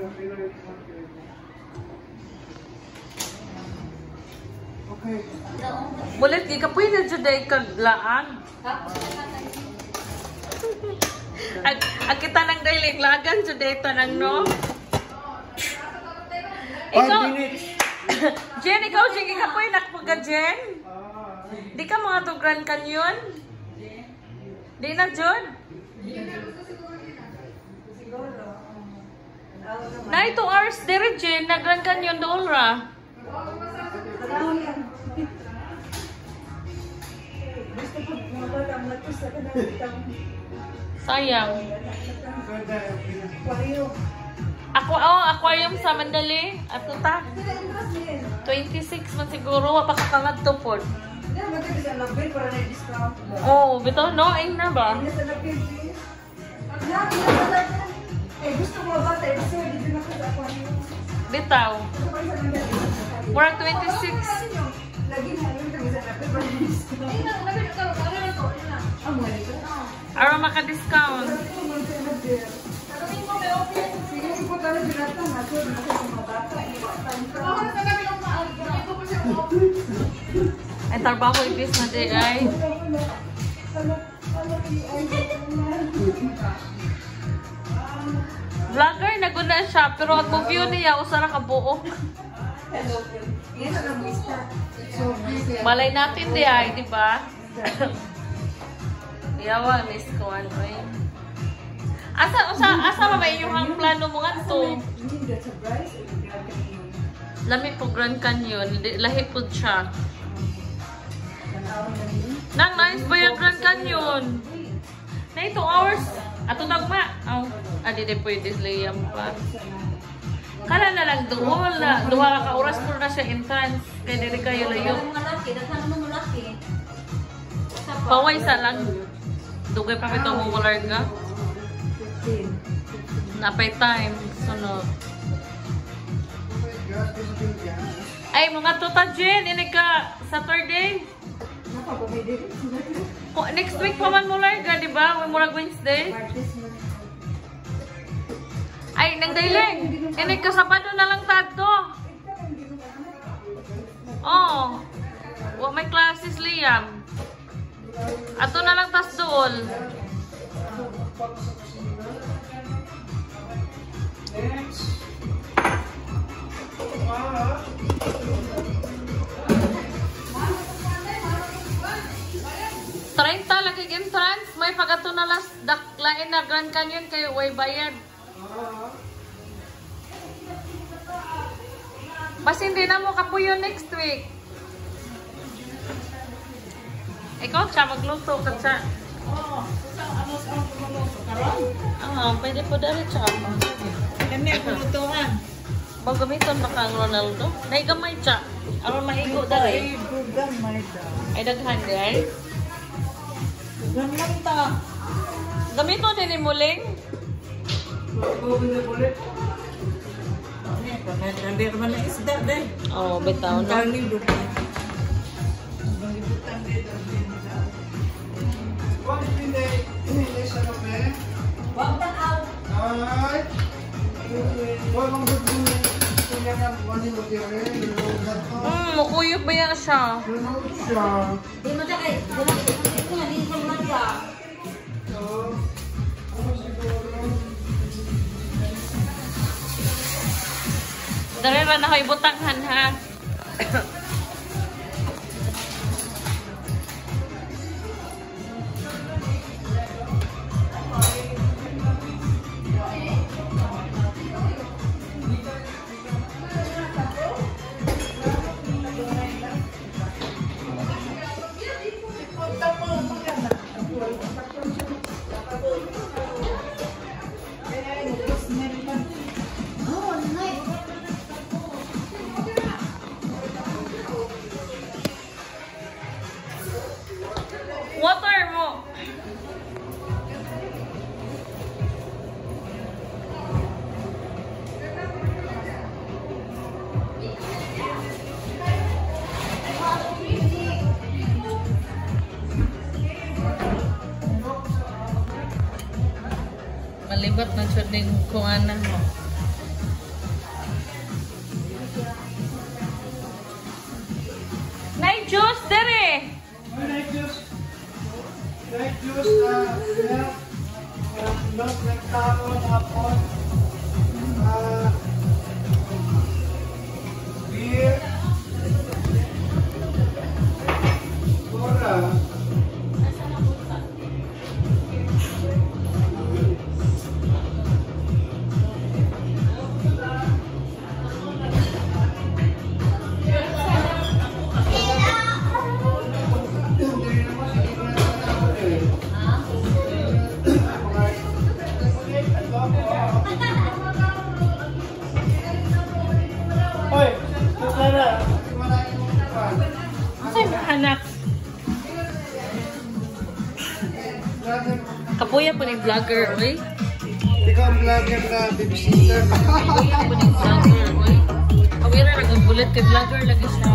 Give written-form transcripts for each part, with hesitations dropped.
Okay. Bulit di ka pwede dyan dahil kaglaan. Ang kita ng dahil lagan dyan dahil tanang no? 5 minutes. Jen, ikaw sige ka pwede nakapagka Jen? Di ka mga to Grand Canyon? Di na John? Na 2 hours dire Jen na Grand Canyon doon ra. Sayang. Aquarium sa Mandali. Ato ta. 26 man siguro. Wapakakangat to po. Oh, bitaw no? Ay na ba? Bitaw. Murag 26. Ara maka-discount. Ay, trabaho ibis na di ay. Vlogger, naguna siya. Pero at mo view niya, usara ka buo. Malay natin di ay, di ba? Yawa, miss ko ano eh. Asa ba yung plano mo nga to? Lami po Grand Canyon, lahi po siya. Nang nice ba yung Grand Canyon? Na 2 hours. Ato nagma. Oh, adi de pwede slayam pa. Kala na lang doon na duha ka oras po na siya entrance. Kaya dili kayo layo. Paway sa lang. Dugay pa ito mo larga. Napay time. Sunod. Ay, mga tuta Jen, ini ka Saturday. Next week pa man mo larga, di ba? May murag Wednesday. Ay, nagdailing. Ini ka Sabado na lang tadto. Oh. Wa may classes Liam. Ato na lang tas dool. Lagi entrance, may pagato na las daklain na Grand Canyon kayo way bayad. Bas hindi na mo kapuyo next week. Ikaw siya magluto ka siya. Pwede po dali siya. Kami ang lutuan. Magamiton na kang Ronaldo. Naigamay siya. Aron maigo dali. Ay daghan dali. Ganun ta. Gamito din ni Muling. Nandir man na isda deh. Oh, bitaw na. Kalibot. Mukuyog ba yan siya? Di mo ta kay. Dari ra na ko'y butanghan ha. Water mo. Malibat na siya din kung ano mo. Next juice milk. Milk nagtao tapos beer. Soda. Hoy, Clara. Sa'yo anak. Kapuya po ni vlogger, oy. Ikaw ang vlogger na babysitter. Kapuya po ni vlogger, oy. Kawira nag-bullet kay vlogger lagi siya.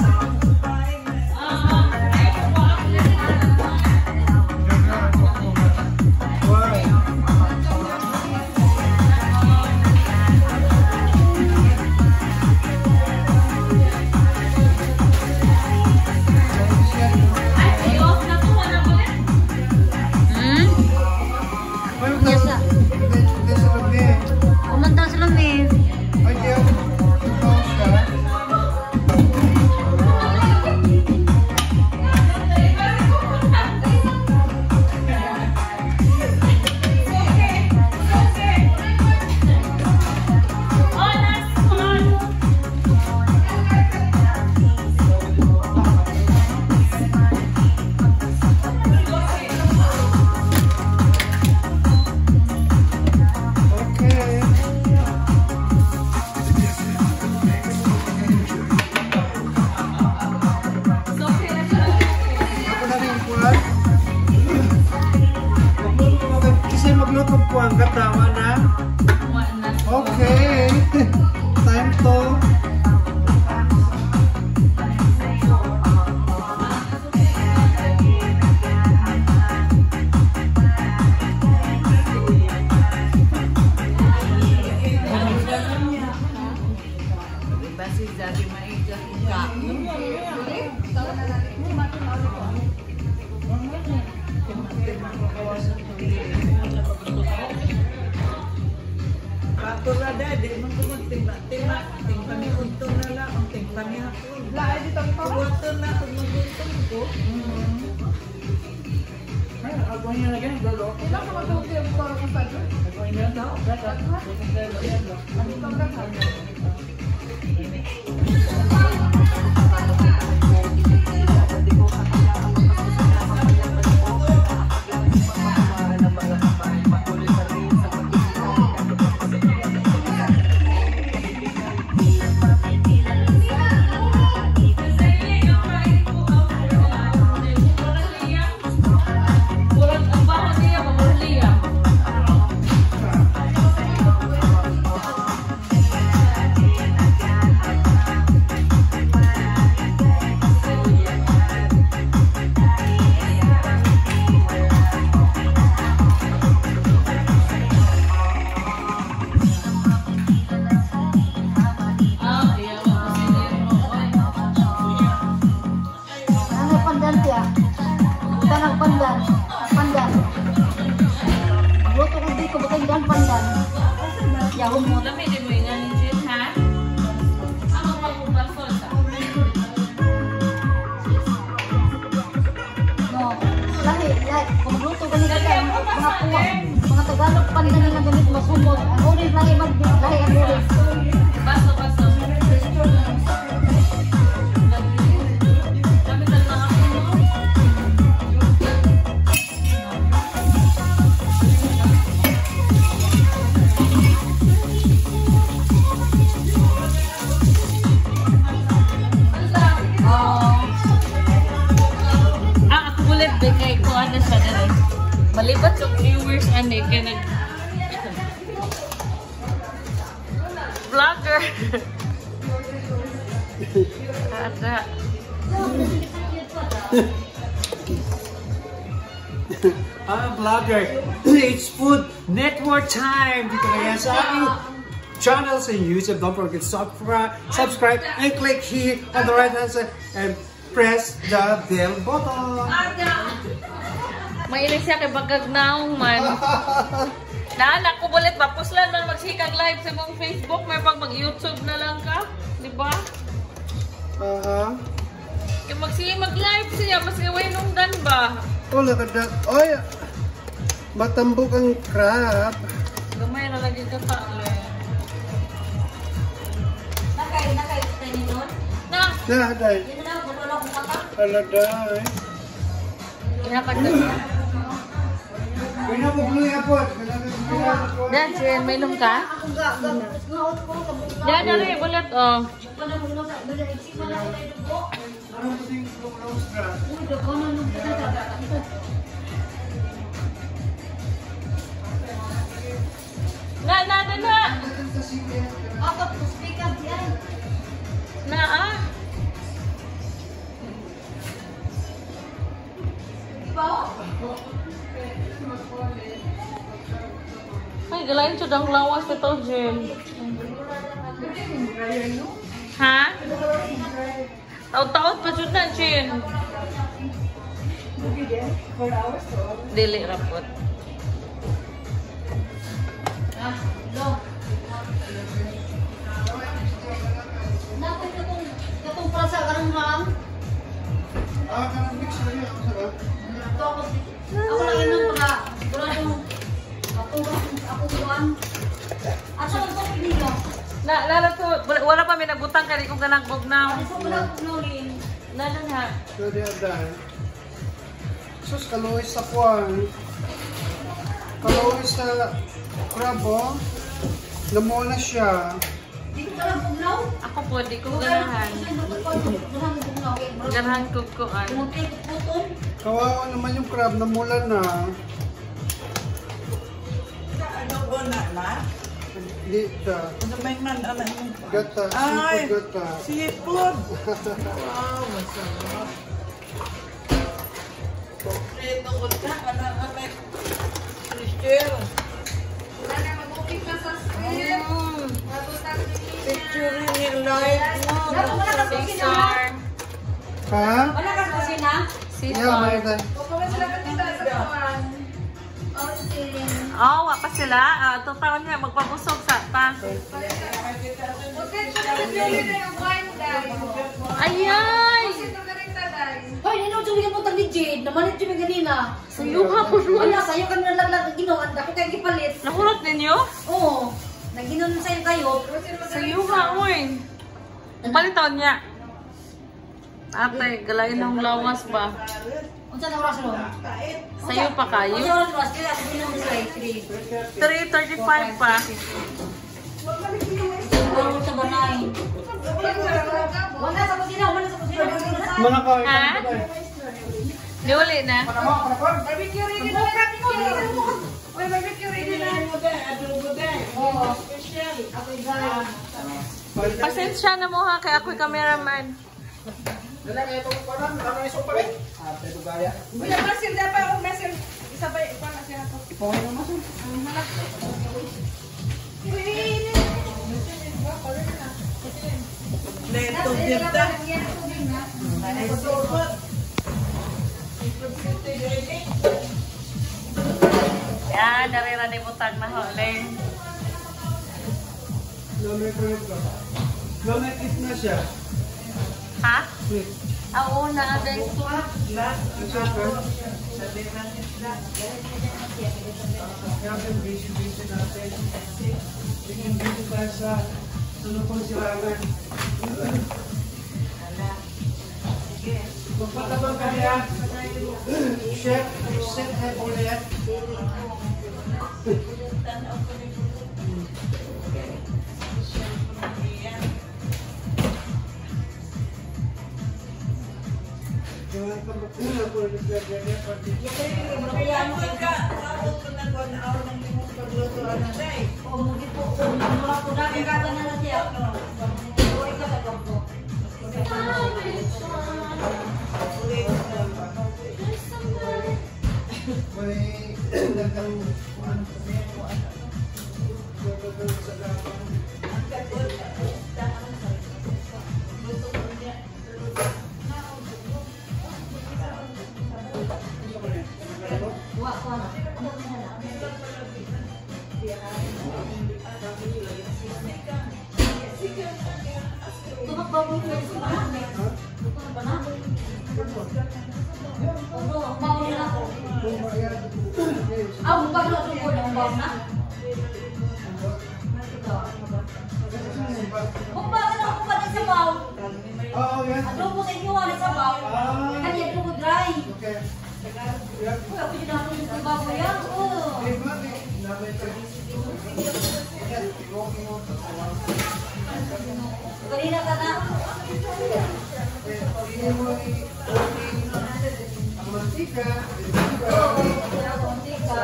Kumanta sila, Miss. Magluto po ang katawa na. Okay. Time to. Basi dari maiga ka. Patulah dah, di mungkin timbak-timbak, timbang ni untung nala, timbang ni aku. Lah, di tempat untung lah, untung tu. Aku ni lagi ni dulu. Kita sama tu dia bukan orang saja. Aku ni dah, berapa? Aku tak berapa. Ya, humot na may mo nga ni Jen, ha? Ako magpapasol ka. No, lahi. Kung magluto ka nila kayo, mga Tagalog pandan nila gamit masumot. Ang orange lahi lahi ang orange. Baso. Malibat sa viewers and they can vlogger. Vlogger. It's Food Network time. Dito na yan sa aming channel sa YouTube. Don't forget to subscribe and click here on the right hand side and press the bell button. Mailig siya kay bagagnaong man. Naanak ko bulit ba? Puslan man magsikag live sa mong Facebook. May pag mag-YouTube na lang ka. Di ba? Yung mag-live siya. Mas gawin nung dan ba? Wala ka da. Oy! Matambok ang crab. Gamay na lagi ka ta. Nakay tayo nun? Na! Day. Yun na, wala akong kata. Day. Inakad na siya. Pinabugloy ako. Dan, siya, may inom ka? Ako ngaot ko, kabugnaw. Dan, nari, bulit, oh. Wala mo nung nag-exit mo na ako tayo dugo. Ano ba yung lumulong crab? Uy, dugo na nung Na! Ako, speak up yan. Na, ah! Ay, galain siya dang lawas ito, Jim. Ha? Taot-taot pa siya na, Jim. Dili rapot. Lo. Nakay katong prasa karang ham. Kanang mix na yun. Ako lang yun nung para sigurado ako buwan. At sa mga pinilo. Wala pa may nagbutang ka, di ko ganagbog na. Ano sa mga punurin? Nanan ha? Pwede aday. Sus, kaluwis sa kwan. Kaluwis sa crab, oh. Namuna siya. Di ko talang pugnaw. Ako po, di ko ganahan. Ganahan ko kuan. Kawawa naman yung crab, namula na. Ano ko na? Hindi siya. Ano may man, ano yung... Gata, Ay! seafood gata. Seafood! Wow, masarap. Kompleto ko ka, ano may... Christian. Picture ni live mo. Caesar. Ha? Wala ka kusina? Yeah, Caesar. mayroon. Oh, wa pa sila. Ito taon niya, magpabusog sa ta. Ayay! Hoy, nino tumigan mo tag ni Jade. Namalit yung ganina. Sayuha po Wala, sayo ka na nalaglag ginoon. Dapat kayo gipalit. Nahurot ninyo? Oo. Naginon sa'yo kayo. Sayuha, uy. Balik taon niya. Ate, galain ng lawas ba? Unsa na oras no? Sayo pa Unsa kayo? oras oras kaya ginon mo sa'yo 3:35 pa. Ano sa banay? Wala sa kusina, wala sa kusina. Mana ka? Ha? Di uli na. Barbecue ready na lang. Uy, barbecue ready na. Adobo din. Oo. Special. Ako guys. Pasensya na mo ha, kaya ako'y cameraman. Bila masil dapat ako masil. Isa pa ito na siya ako. Ipawin mo masil. Leto birda. Yan, narira ni butag na huli. Lumekit na siya. Ha? Wait. Oo, na-aday. Grabe, busy natin. Busy tayo sa sunupang silangan. Magpatabang ka niya. Chef, set head ulit. Jangan kemana aku udah belajarnya pasti. baboy ko sa bahay. Ba na? Oo, mauna na ako. Ah, bukag na ko ng bawang na. Bukag na ako pa din sa bawang. Oo, yan. Adobo sa inyo, ano sa bawang? Kanya adobo dry. Okay. Uy, ako yun ako yung sa baboy yan. Oo. Kanina ka na. Ang mantika. Oo, mantika.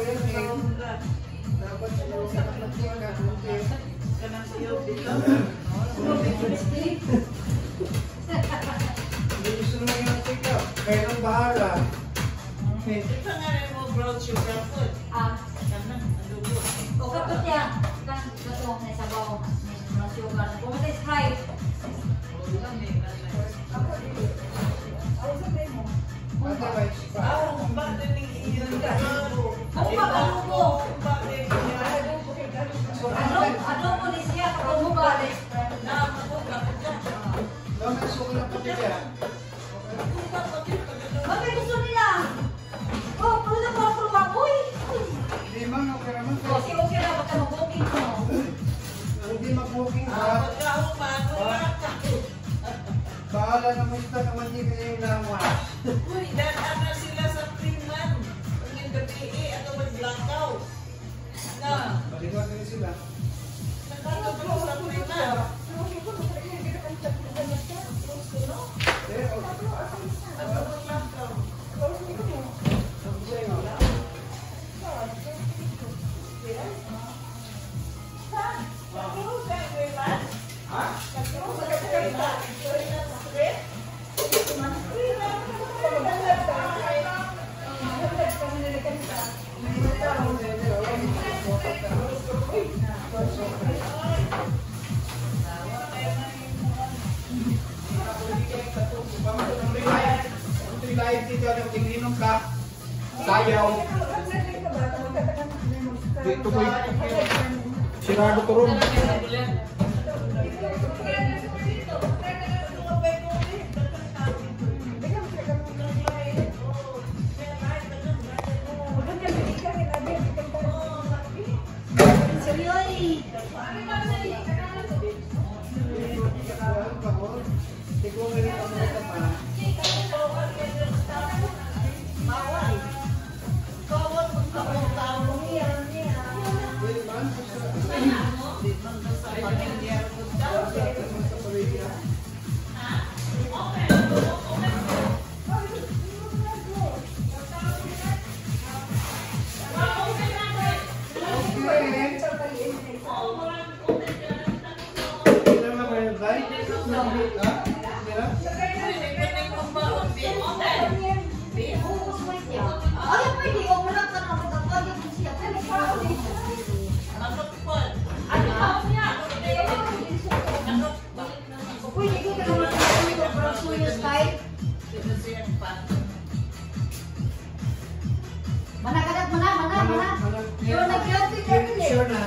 Dapat sa mantika. Hindi gusto naman yung mantika. Kaya nang bahala. Okay. Ah. O kapag yan, katong na sa bawang na sugar. Kung ito Sprite. Ano ba ano mo? Adobo ni siya kapag mo ba? Bakit gusto ko lang patigyan? Bakit gusto nila? Oh, pero na parang prumaboy. Hindi man, okay naman. O, okay na, baka mag-booking mo. Hindi mag-booking ba? Bahala naman ito na mantika yung lawa. Uy, daan na sila sa Freeman. Ang gabi ato mag-blackout. Na, Baliwag na sila. nakatapos sa Freeman. Live dito ang tingin ka. Sayaw. Dito ko sirado ko ron. Seryoy. Sure na.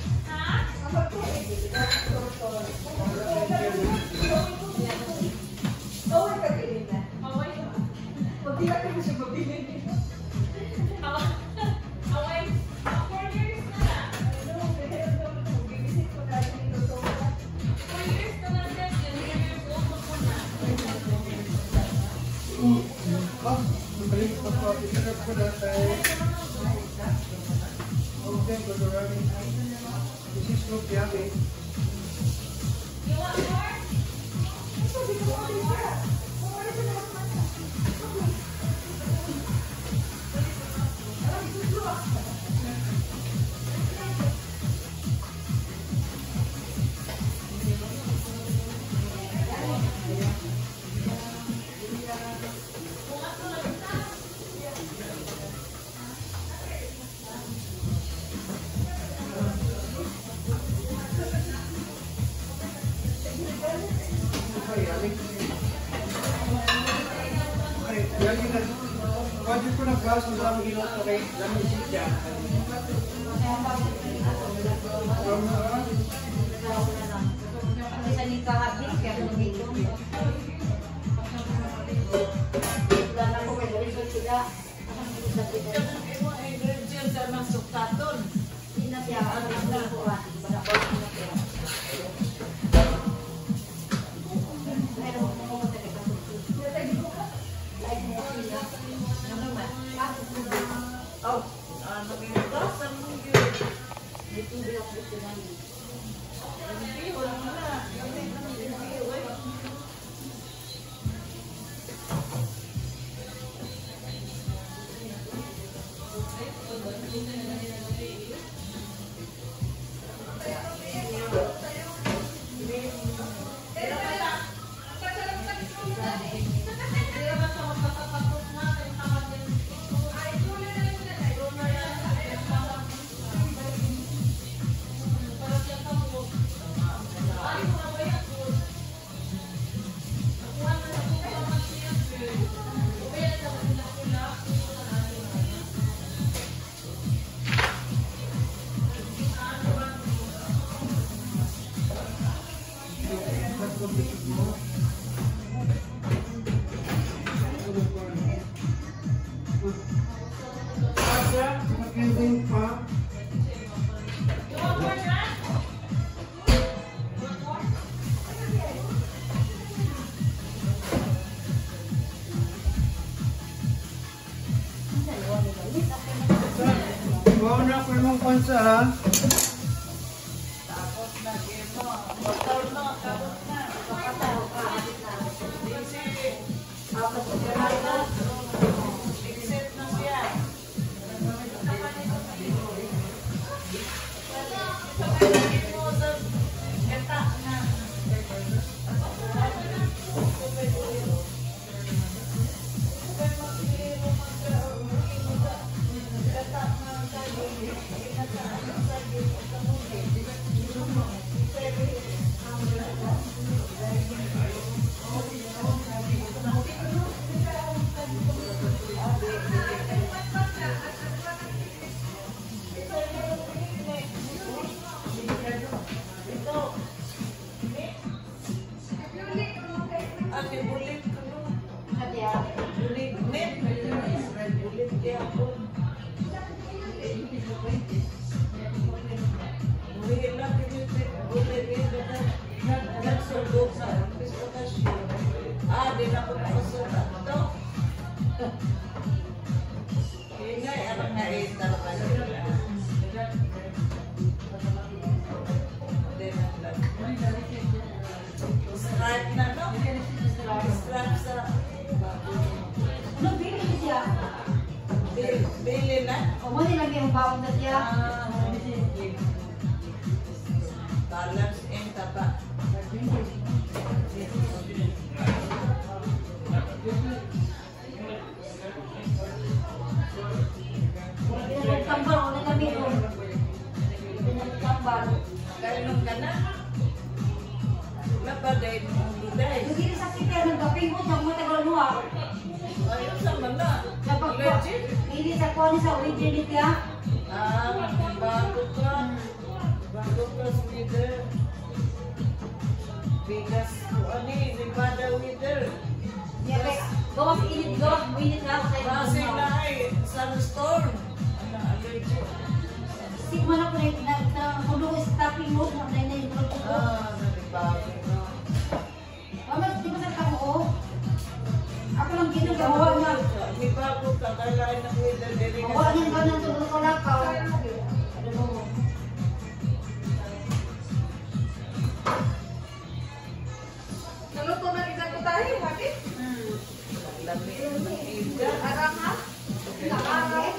This is so yummy. Wajib ko nag-gas mo lang ilong ko kay Lamig siya. Sa nikahabit, kaya Wow na po yung konsa ha. Bili na? O mo nilagay ang baon na siya. Balance and taba. Pinagkambal ko na kami doon. Pinagkambal. Kailan ka na? Napaday mo ang buday. Hindi sa kita nagkaping ko sa mga tagaluwa. Ayun sa mana. Kapag Legit? hindi sa kuha sa originality ha. Bago ka. Bago ka sweater. Bigas ko ani, Nevada wither. Gawas init nga. Kasi na ay sunstorm. Ano, allergic. Sigma na po na kulo stopping mode na yung produkto. Nalibago na. Mama, di ba sa kamo? Ako lang gino gawa niya. Libago ka, kailangan ng wither. Gawa niya ba ng tulog ko lakaw? Ano mo? Naluto na rin ako tayo, mati? Lami ng ida. Arang ha? Arang.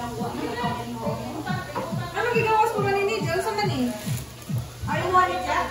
Ano gigawas mo manini? Diyan sa mani? Ayaw mo ulit siya?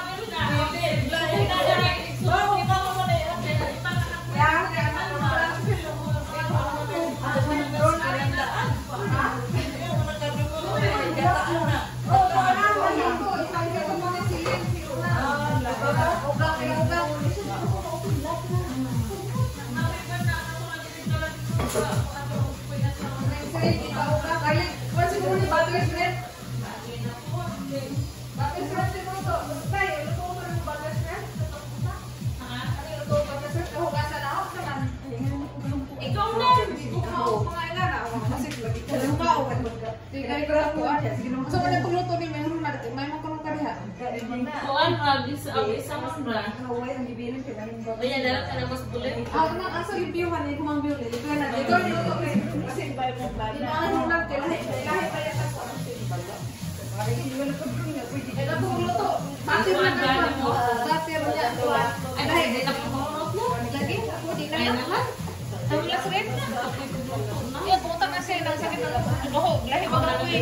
So, wala pagluto ni Mayroon na dito. May makulong ka diha. Kuan ragis ang isang ra. Kaya dala ka na mas bulit. Asa yung biyuhan ni kumang biyuhan. Ito na. Ito yung luto ni. Kasi bayo mo ba? Ano na? Lahi pa yata sa Ito po luto. Pati mo na mo. Pati mo niya. Ay, dahil di na po mo. Lagi ako di na lahat. Ang last rin na. Yan, pumunta kasi ng sakit ng duho. Lahi ba na ko eh.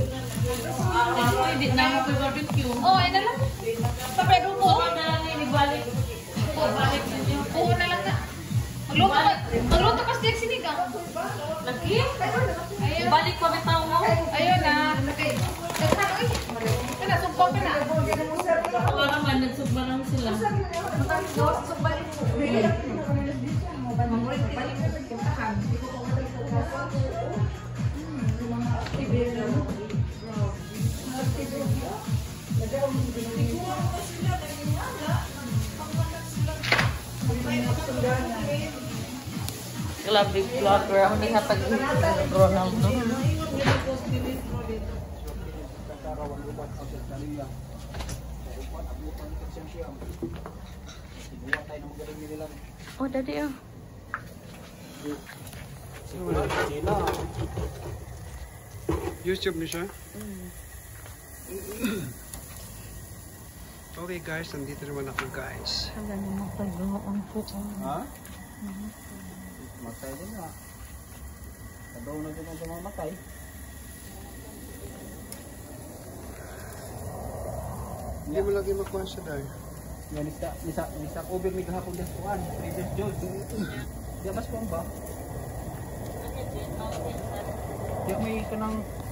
Hindi na mo po barbecue. Oh, ay na lang. Papedo po. Na lang ni balik. Balik ninyo. Oo na lang na. Magluto ka steak sinigang. Lagi? Ayun. Balik pa may tao mo. Ayun na. Nagkano eh. Kana, sumpong ka na. Wala naman, nagsugba lang sila. Grabe vlogger ako ni hatag Ronaldo. Oh, daddy oh. YouTube ni siya? Okay guys, nandito naman ako guys. Hala naman pag-uong po. Ha? Matay din na. Kadaw na din ang mamatay. Hindi mo lagi makuha siya dahil. Yan, nisa over may gahapon din kuhan. Trader Joe. Di mas po ba? Di may kanang